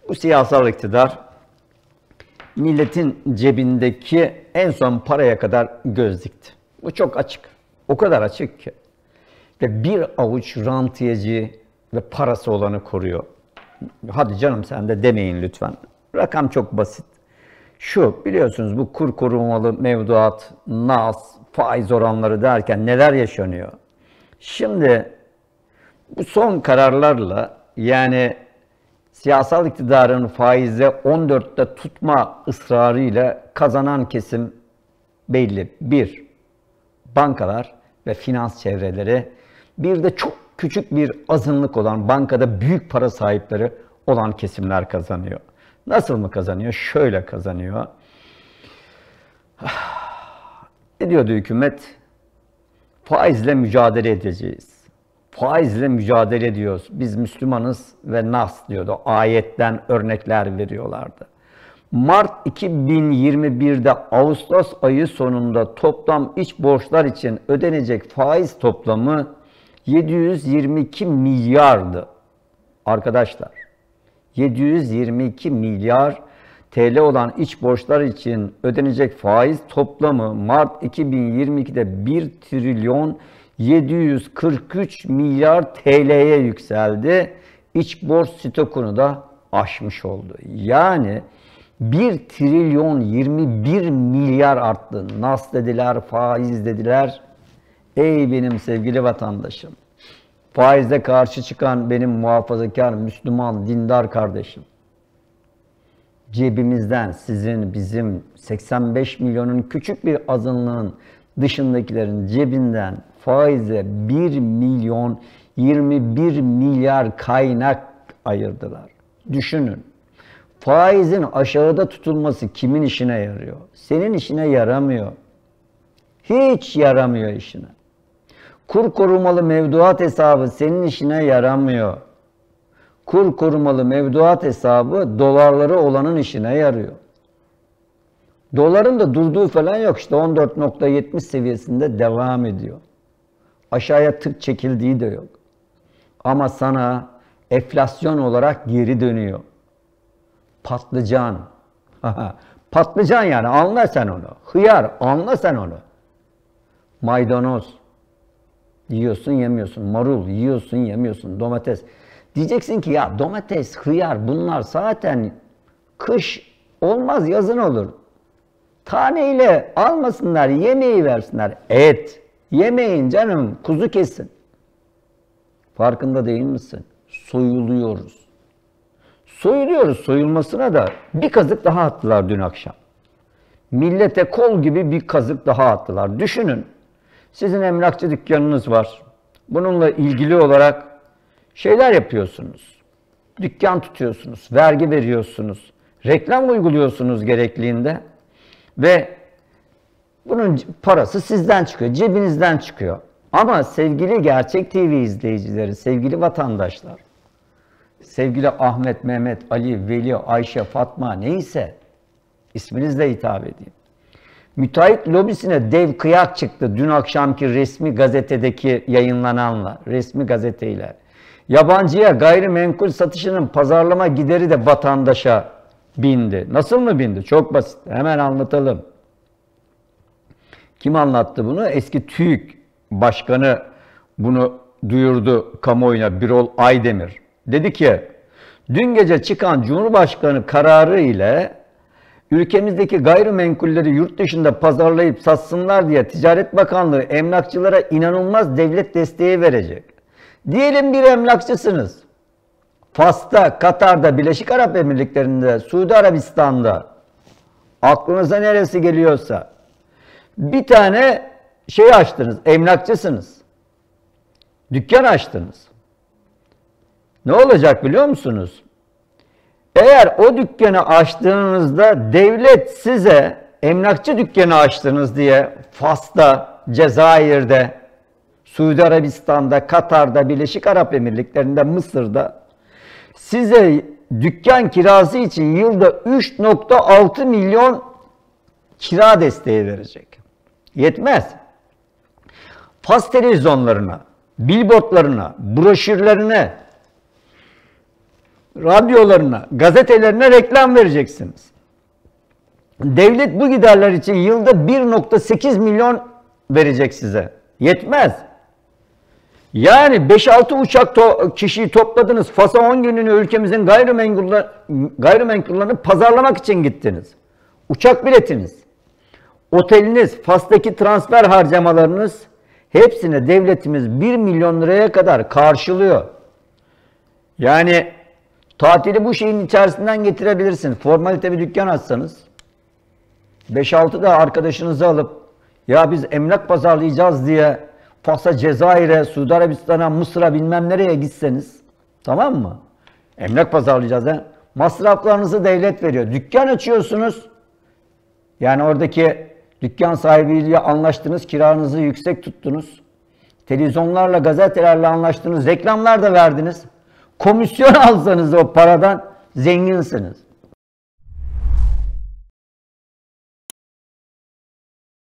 Bu siyasal iktidar milletin cebindeki en son paraya kadar göz dikti. Bu çok açık. O kadar açık ki. Ve bir avuç rantiyeci ve parası olanı koruyor. Hadi canım sen de demeyin lütfen. Rakam çok basit. Şu, biliyorsunuz bu kur korumalı mevduat, nas, faiz oranları derken neler yaşanıyor? Şimdi bu son kararlarla, yani siyasal iktidarın faizi 14'te tutma ısrarıyla kazanan kesim belli. Bir, bankalar ve finans çevreleri. Bir de çok küçük bir azınlık olan, bankada büyük para sahipleri olan kesimler kazanıyor. Nasıl mı kazanıyor? Şöyle kazanıyor. Ne diyordu hükümet? Faizle mücadele edeceğiz. Faizle mücadele ediyoruz. Biz Müslümanız ve nas diyordu. Ayetten örnekler veriyorlardı. Mart 2021'de Ağustos ayı sonunda toplam iç borçlar için ödenecek faiz toplamı 722 milyardı. Arkadaşlar, 722 milyar TL olan iç borçlar için ödenecek faiz toplamı Mart 2022'de 1 trilyon 743 milyar TL'ye yükseldi. İç borç stokunu da aşmış oldu. Yani 1 trilyon 21 milyar arttı. Nas dediler, faiz dediler. Ey benim sevgili vatandaşım, faize karşı çıkan benim muhafazakar, Müslüman, dindar kardeşim, cebimizden, sizin, bizim 85 milyonun küçük bir azınlığın dışındakilerin cebinden faize 1 milyon 21 milyar kaynak ayırdılar. Düşünün. Faizin aşağıda tutulması kimin işine yarıyor? Senin işine yaramıyor. Hiç yaramıyor işine. Kur korumalı mevduat hesabı senin işine yaramıyor. Kur korumalı mevduat hesabı dolarları olanın işine yarıyor. Doların da durduğu falan yok, işte 14.70 seviyesinde devam ediyor. Aşağıya tık çekildiği de yok. Ama sana enflasyon olarak geri dönüyor. Patlıcan. Patlıcan yani, anla sen onu. Hıyar, anla sen onu. Maydanoz. Yiyorsun yemiyorsun. Marul yiyorsun yemiyorsun. Domates. Diyeceksin ki ya domates, hıyar bunlar zaten kış olmaz, yazın olur. Taneyle almasınlar, yemeği versinler. Et. Yemeyin canım, kuzu kesin. Farkında değil misin? Soyuluyoruz. Soyuluyoruz, soyulmasına da bir kazık daha attılar dün akşam. Millete kol gibi bir kazık daha attılar. Düşünün, sizin emlakçı dükkanınız var. Bununla ilgili olarak şeyler yapıyorsunuz. Dükkan tutuyorsunuz, vergi veriyorsunuz, reklam uyguluyorsunuz gerekliğinde ve bunun parası sizden çıkıyor, cebinizden çıkıyor. Ama sevgili Gerçek TV izleyicileri, sevgili vatandaşlar, sevgili Ahmet, Mehmet, Ali, Veli, Ayşe, Fatma neyse isminizle hitap edeyim. Müteahhit lobisine dev kıyak çıktı dün akşamki resmi gazetedeki yayınlananla, resmi gazeteyle. Yabancıya gayrimenkul satışının pazarlama gideri de vatandaşa bindi. Nasıl mı bindi? Çok basit. Hemen anlatalım. Kim anlattı bunu? Eski TÜİK Başkanı bunu duyurdu kamuoyuna, Birol Aydemir. Dedi ki, dün gece çıkan Cumhurbaşkanı kararı ile ülkemizdeki gayrimenkulleri yurt dışında pazarlayıp satsınlar diye Ticaret Bakanlığı emlakçılara inanılmaz devlet desteği verecek. Diyelim bir emlakçısınız. Fas'ta, Katar'da, Birleşik Arap Emirlikleri'nde, Suudi Arabistan'da, aklınıza neresi geliyorsa bir tane şey açtınız, emlakçısınız. Dükkan açtınız. Ne olacak biliyor musunuz? Eğer o dükkanı açtığınızda devlet size emlakçı dükkanı açtınız diye Fas'ta, Cezayir'de, Suudi Arabistan'da, Katar'da, Birleşik Arap Emirlikleri'nde, Mısır'da size dükkan kirası için yılda 3,6 milyon kira desteği verecek. Yetmez. Fas televizyonlarına, billboardlarına, broşürlerine radyolarına, gazetelerine reklam vereceksiniz. Devlet bu giderler için yılda 1,8 milyon verecek size. Yetmez. Yani 5-6 uçak kişiyi topladınız. Fas'a 10 gününü ülkemizin gayrimenkullerini pazarlamak için gittiniz. Uçak biletiniz, oteliniz, Fas'taki transfer harcamalarınız hepsine devletimiz 1 milyon liraya kadar karşılıyor. Yani tatili bu şeyin içerisinden getirebilirsin. Formalite bir dükkan açsanız 5-6 da arkadaşınızı alıp ya biz emlak pazarlayacağız diye Fas'a, Cezayir'e, Suudi Arabistan'a, Mısır'a bilmem nereye gitseniz, tamam mı? Emlak pazarlayacağız. He? Masraflarınızı devlet veriyor. Dükkan açıyorsunuz. Yani oradaki dükkan sahibiyle anlaştınız, kiranızı yüksek tuttunuz. Televizyonlarla, gazetelerle anlaştınız, reklamlar da verdiniz. Komisyon alsanız o paradan zenginsiniz.